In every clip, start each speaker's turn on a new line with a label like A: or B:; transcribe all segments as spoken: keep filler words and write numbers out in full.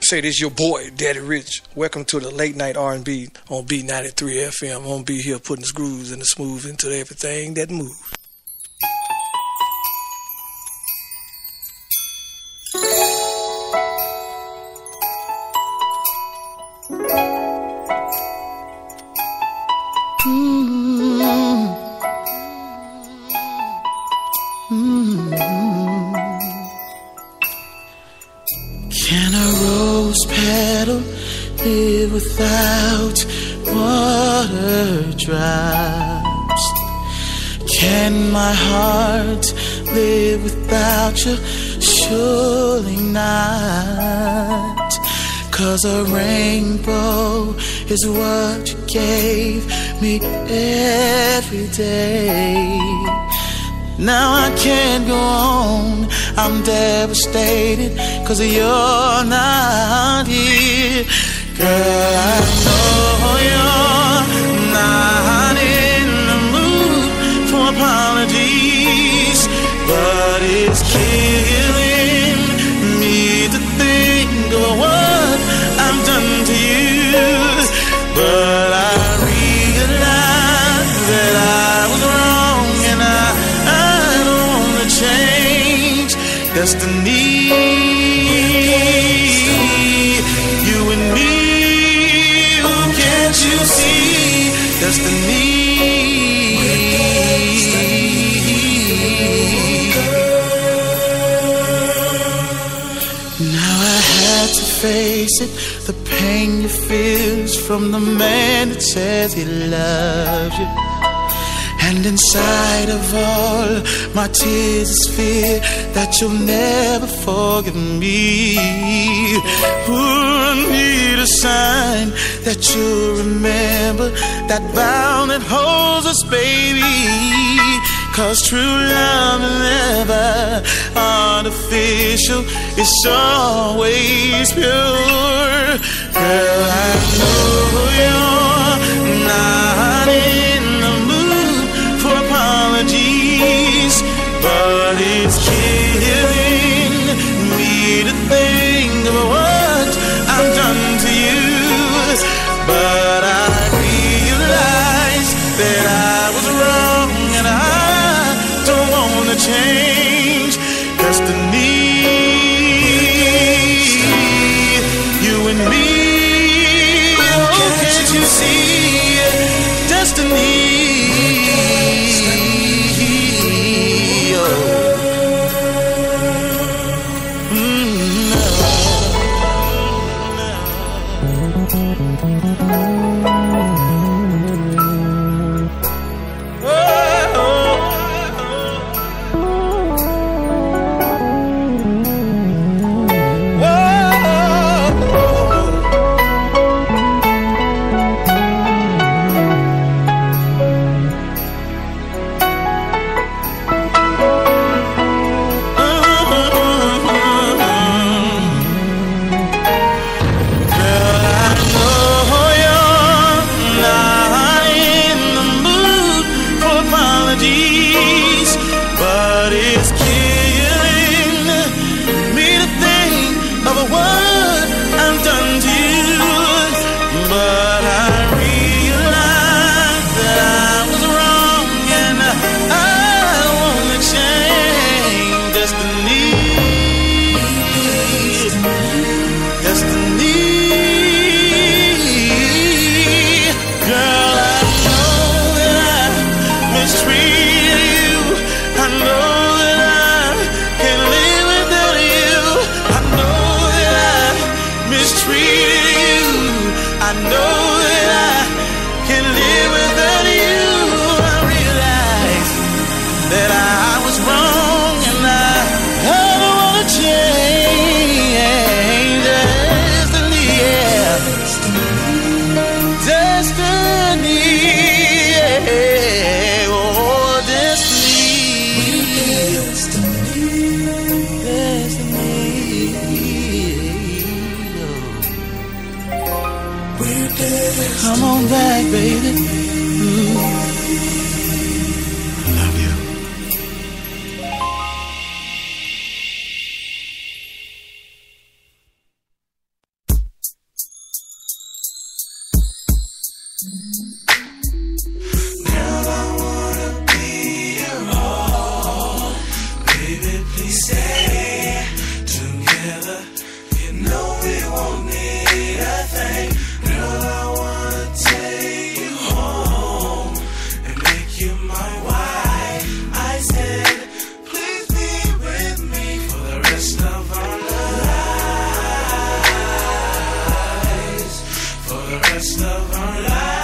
A: Say this your boy, Daddy Rich. Welcome to the late night R and B on B ninety-three F M. I'm gonna be here putting the grooves and the smooth into everything that moves.
B: Mm-hmm. Mm-hmm. Can a rose petal live without water drops? Can my heart live without you? Surely not. 'Cause a rainbow is what you gave me every day. Now I can't go on, I'm devastated 'cause you're not here. Girl, I know you're not in the mood for apologies, but it's killing me to think of what I've done to you. But I realize that I was wrong, and I, I don't want to change destiny. You and me, oh, can't you see destiny? Now I had to face it, the pain you feel is from the man that says he loves you. And inside of all my tears is fear that you'll never forgive me. Ooh, I need a sign that you'll remember that vow that holds us, baby. 'Cause true love is never artificial, it's always pure. Girl, I know you're not in the mood for apologies, but it's killing me to think of what I've done to you. But I realize that I was wrong, and I don't want to change destiny. You and me, oh, can't you see destiny? But it's killing me to think of what I've done to you. But I realize that I was wrong, and I want to change destiny. Destiny. Girl, I know that I mistreated you. I know that I can't live without you. I know that I mistreated you. I know that I can't live without you. I realize that I was wrong, and I, I don't want to change destiny. Yeah. Destiny. Yeah. Oh, destiny. Come on back, baby. Mm. Girl, I wanna be your all. Baby, please stay together. You know we won't need a thing. Girl, I wanna take you home and make you my wife. I said, please be with me for the rest of our lives. For the rest of our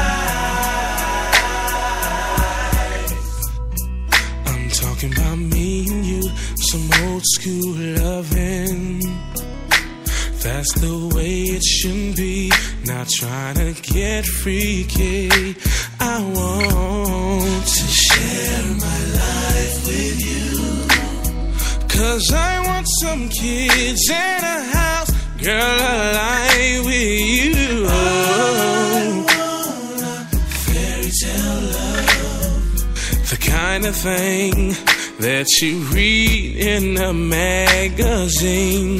B: lives. I'm talking about me and you, some old school loving. That's the way it should be. Not trying to get freaky. I want to share my life with you. Cause I want some kids and a house. Girl, I lie with you. I want a fairy tale love. The kind of thing that you read in a magazine.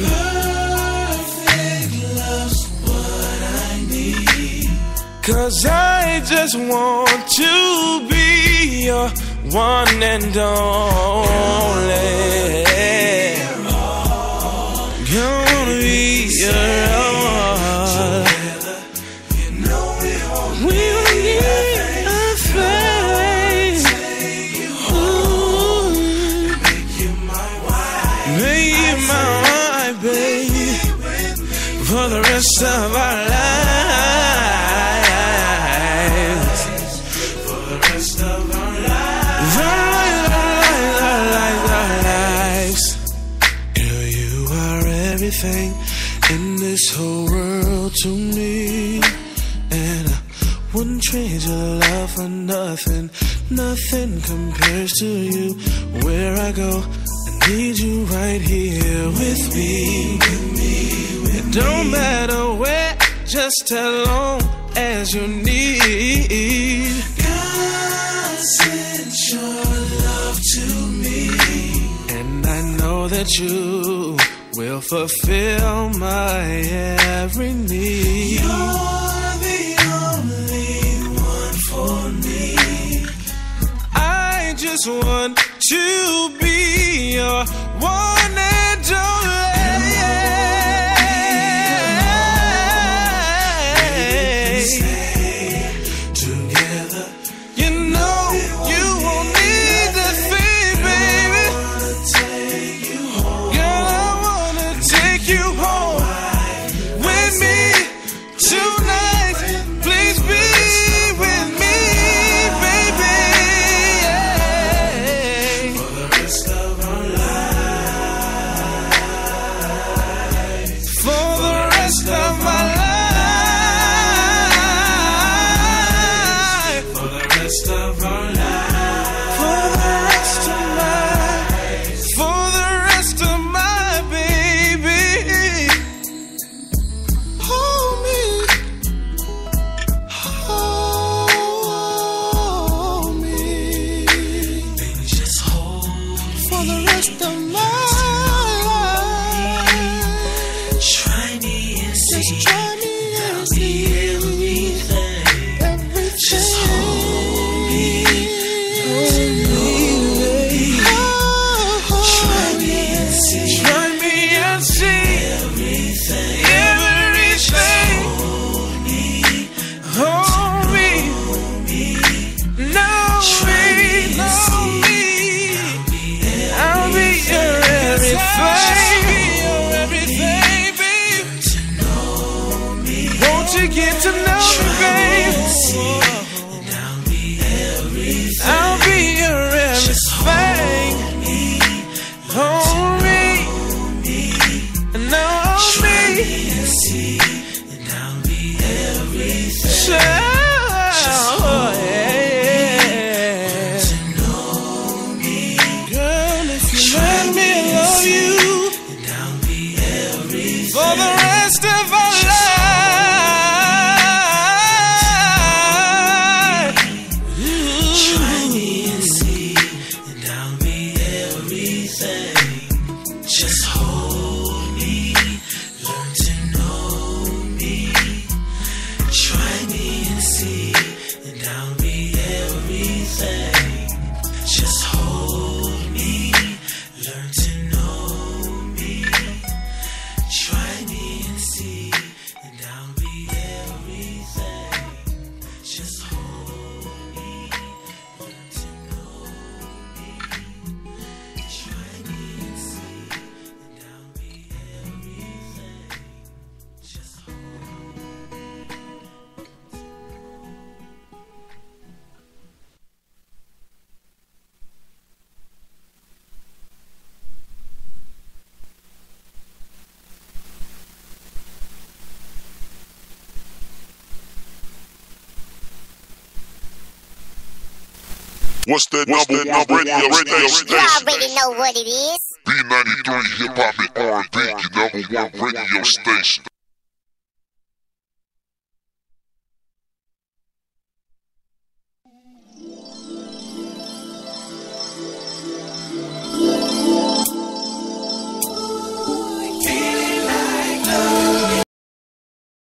B: Cause I just want to be your one and only. Gonna be your all. We don't need a thing. Ooh. Make you my wife, baby, for the rest of our lives. For the rest of our lives. Our lives. Girl, you are everything in this whole world to me. And I wouldn't trade your love for nothing. Nothing compares to you. Where I go, I need you right here with me. It don't matter where, just as long as you need. God sent your love to me, and I know that you will fulfill my every need. You're the only one for me. I just want to be your one and only. Try me and see.
C: What's that What's number that one radio, radio station?
D: You already know what it is.
C: B ninety-three Hip Hop and R and B, your number one radio station.